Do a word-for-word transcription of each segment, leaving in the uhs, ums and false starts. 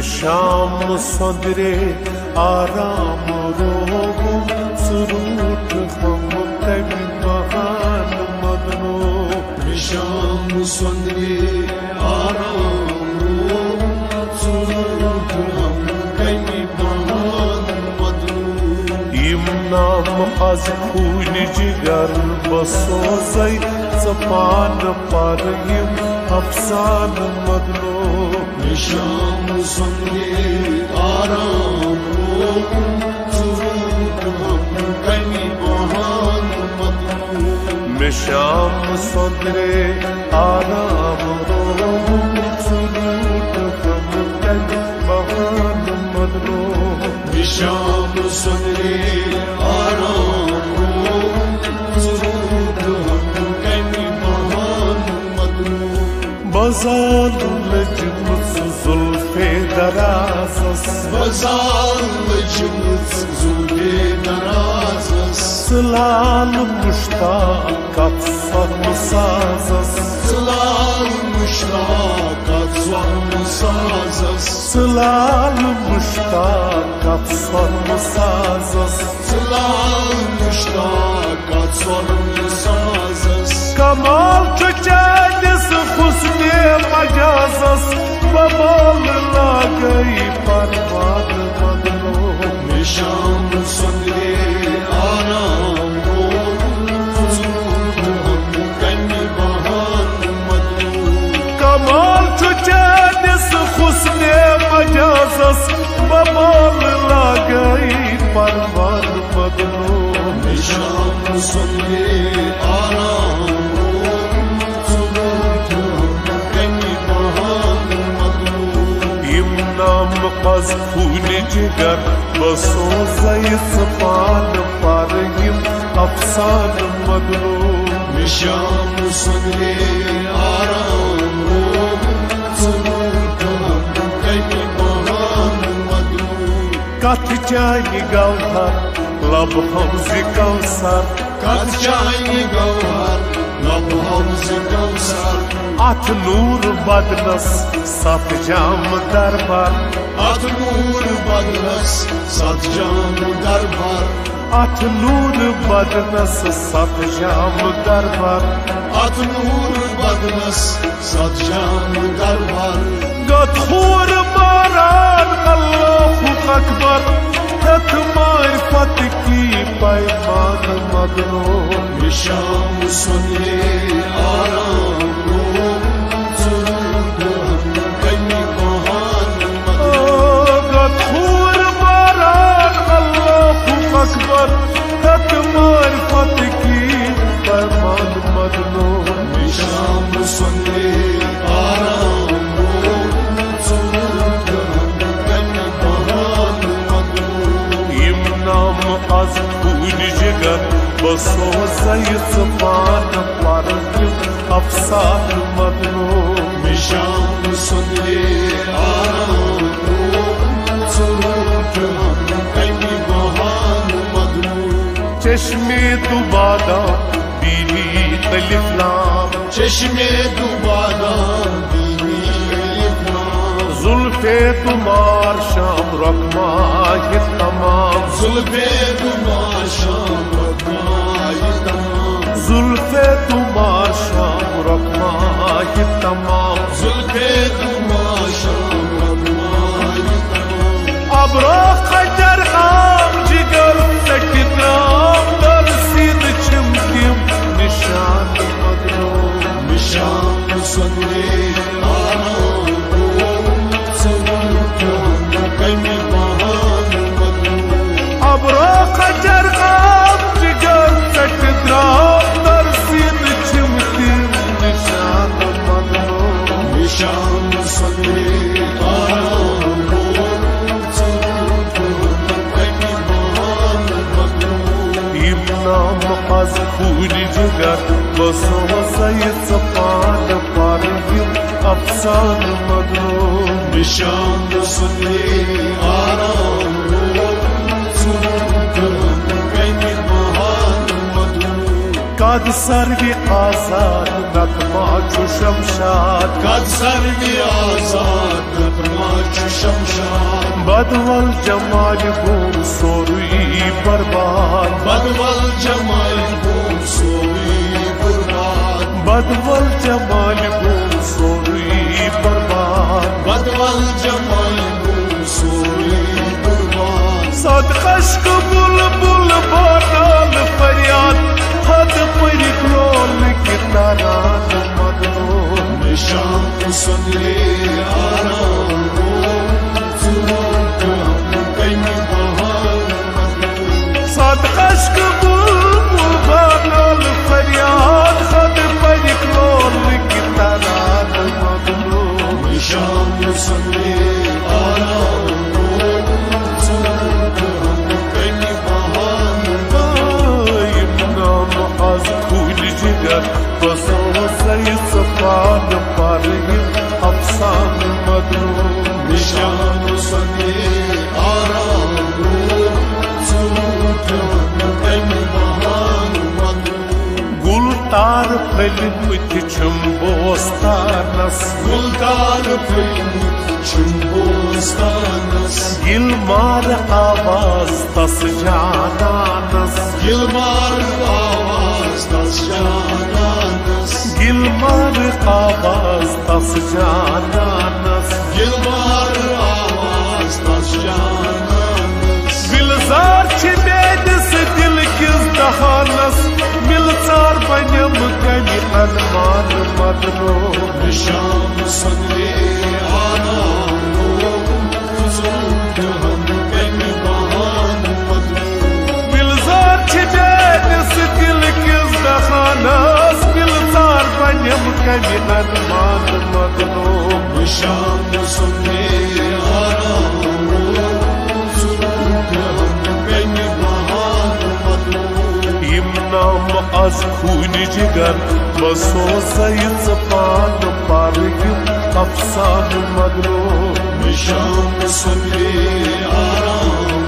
शाम सौंदरे आराम रोगुम सुरूट हम कभी महान मदनो शाम सौंदरे आराम रोगुम सुरूट हम कभी महान मदनो इम नाम az खून जिगर बसोजै जपान पर यम अफसान मदनो शाम सौंदरे आराम रोगुम सुरूट हम कभी महान मदनो शाम सौंदरे आराम रोगुम सुरूट हम कभी महान मदनो शाम सौंदरे आराम रोगुम सुरूट हम कभी महान मदनो बज़ाल लजमत जुल्फे दराज़स बज़ाल लजमत जुल्फे दराज़स सलाल मुश्ताक़त ज़्वम साज़स सलाल मुश्ताक़त ज़्वम साज़स सलाल मुश्ताक़त ज़्वम साज़स सलाल मुश्ताक़त ज़्वम साज़स कमाल चुचानिस हुस्ने मजाज़स बमोल लागई परवान मदनो शाम सौंदरे आराम रोगुम सुरूट हम कभी महान मदनो कमाल चुचानिस हुस्ने मजाज़स बमोल लागई परवान मदनो शाम सौंदरे आराम रोगुम सुरूट हम कभी महान मदनो इम नाम az खून जिगर बसोजै ज़पान पर यम अफसान मदनो शाम सौंदरे आराम रोगुम सुरूट हम कभी महान मदनो कथ चाहि गौहर लब हौज़ कौसर कथ चाहि गौहर लब हौज़ कौसर अथ नूर बदनस सत जाम दरबार अथ नूर बदनस सत जाम दरबार अथ नूर बदनस सत जाम दरबार अथ नूर बदनस सत जाम दरबार गथूर मारान अल्लाहु अकबर तक मारिफत की पैमान मदनो शाम सौंदरे आराम रोगुम सुरूट हम कभी महान मदनो गथूर मारान अल्लाहु अकबर तक मारिफत की पैमान मदनो शाम सौंदरे आराम रोगुम सुरूट हम कभी महान मदनो इम नाम az खून जिगर बसोजै ज़पान पर यम अफसान मदनो शाम सौंदरे आराम रोगुम सुरूट हम कभी महान मदनो चश्मे दुबादा बीनी तलिफ्लाम चश्मे दुबारा बीनी इफ़लाम जुल्फे तुम्हार शाम रकमा ये तमाम जुल्फे तुम्हार शाम रखमाए तमाम जुल्फे तुम्हार शाम रकमा ये तमाम जुल्फे तुम्हार शाम रखमाए तमाम अब रो खजर आम जिगर सटनाम दरसीद छिमकिम निशान मदनो शाम सौंदरे आराम रोगुम सुरूट हम कभी महान मदनो अब रो खजर आम जिगर सटनाम दरसीद छिमकिम निशान मदनो शाम सौंदरे आराम रोगुम सुरूट हम कभी महान मदनो इम नाम az खून जिगर बसोजै ज़पान पर यम अफसान मदनो शाम सौंदरे आराम रोगुम सुरूट हम कभी महान मदनो कद सर्वी आजाद नगमा चु शमशाद कद सर्वी आजाद बदवल जमाल गो सोरुई बर्बाद बदवल जमाल गो सोरुई बर्बाद बदवल जमाल गो सोरुई बर्बाद बदवल जमाल गो सोरुई बर्बाद सद कश्क बुलबुल बानाल फरियाद हद पर ग्लोल की तारान मदनो निशान सुनले आराम सद कश्क बुलबुल बानाल फरियाद हद पर ग्लोल की तारान मदनो निशान सुनले आराम बसो सही सपान पर अफसान मदनो निशान सुने आराम गुलतार फलिमुत छुम बोस्तानस गुलतार फलिमुत छुम बोस्तानस गिलमार आवाज तस जानानस गिलमार आवाज तस जानानस गिलमार आवाज तस जानानस गिलमार आवाज तस जानानस गुलजार छ मेनिस दिल किस दहानस मिलचार बनम कमि अनमान मदनो निशान सुनले आराम मिलजार छ मेनिस दिल किस दहानस मिलचार बनम कमि अनमान मदनो निशान सुनले आराम नाम आज खून जिगर बसो सही पान पर अफसान मदनो निशान सुनले आराम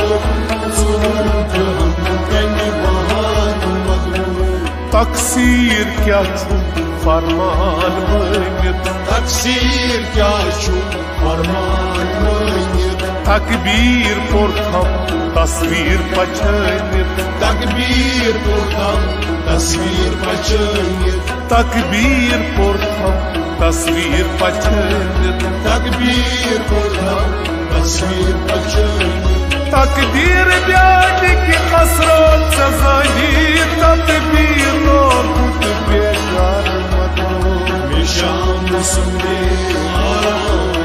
तकसीर क्या छु फरमान मानित तकसीर क्या छु फरमान मानित तकबीर पुरखम तस्वीर पछनित तकबीर पुरखम तस्वीर पछनित तकबीर पुरखम तस्वीर पछनित तकबीर पुरखम तस्वीर पछनित तकदीर ब्याज की कसरत सजानी तकबीर और खुद बेकार मदनो निशान सुनले आराम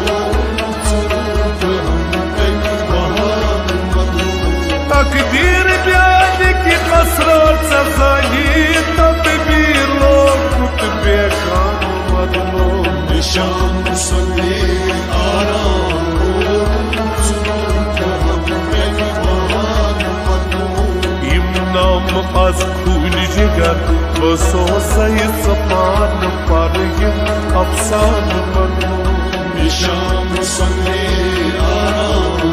तकदीर ब्याज की कसरत सजानी तकबीर लोग खुद बेकार मदनो निशान सुनले आराम नाम आज खून जिगर बसो सही सपान पर अफसान मदनो निशान सुनले आराम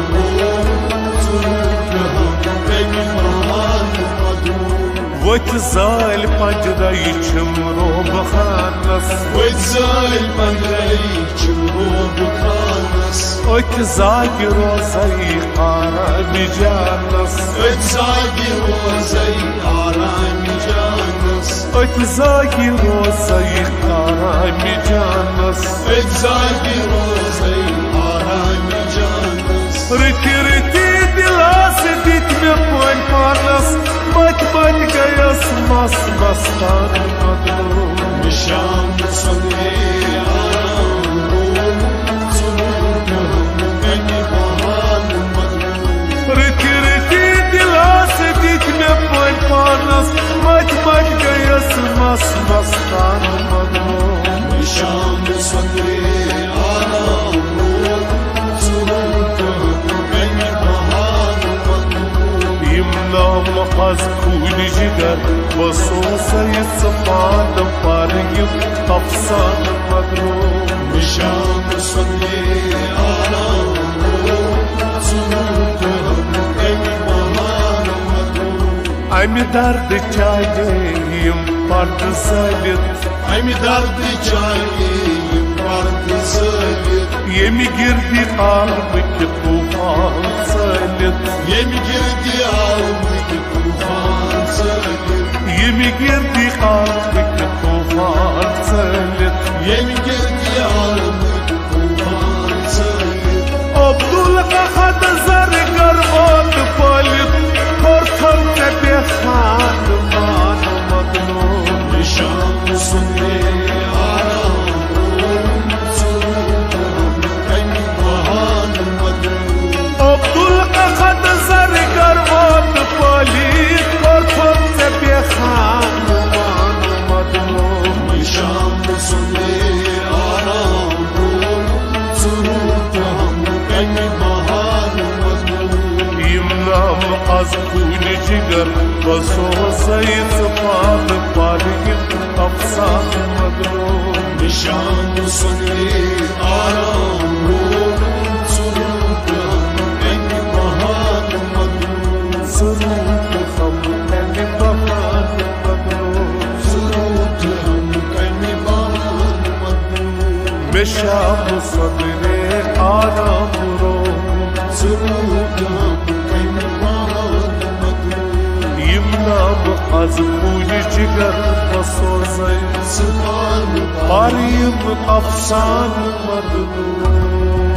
वत जाल पंजदई छमरो बखानस वत जाल पंजदई छमरो बखानस वत जागी रोज़ई आराम जानस वत जागी रोज़ई आराम जानस वत जागी रोज़ई आराम जानस वत जागी रोज़ई आराम जानस रिति रिति दिलास दित में पन पानस मत मत गयस मस मस्तान मदनो निशान सुनले आराम रिति रिति दिलास दित में पन पानस मत मत गयस मस मस्तान मदनो निशान सुनले आराम नाम आज खून जिगर बसो सही सपान पर अफसान मदनो निशान सुनले आराम अमि दर्द चाहिए पर्द सलित अमि दर्द चाहिए पर्द सलित Yemi girdi kalbiki tufan salit Yemi girdi kalbiki tufan salit Yemi girdi kalbiki tufan salit Yemi girdi kalbiki tufan salit Abdul Ahad zargar ot palit Korthar tepe khan man madlum Nişan sunni Abdul Ahad zargar ot palit Korthar tepe khan man madlum Nişan sunni aram Surutam kaymi bahan madlum Imnam az kuni jigar Baso zayt pal paligin afsan madlum Nişan sunni aram Surutam kaymi bahan madlum Surut kham kani bahan madlum Surutam kaymi bahan madlum Besham sadre aram ro Surutam kaymi bahan madlum Imnam az kuni jigar Baso zayt Subhan paligin afsan madlum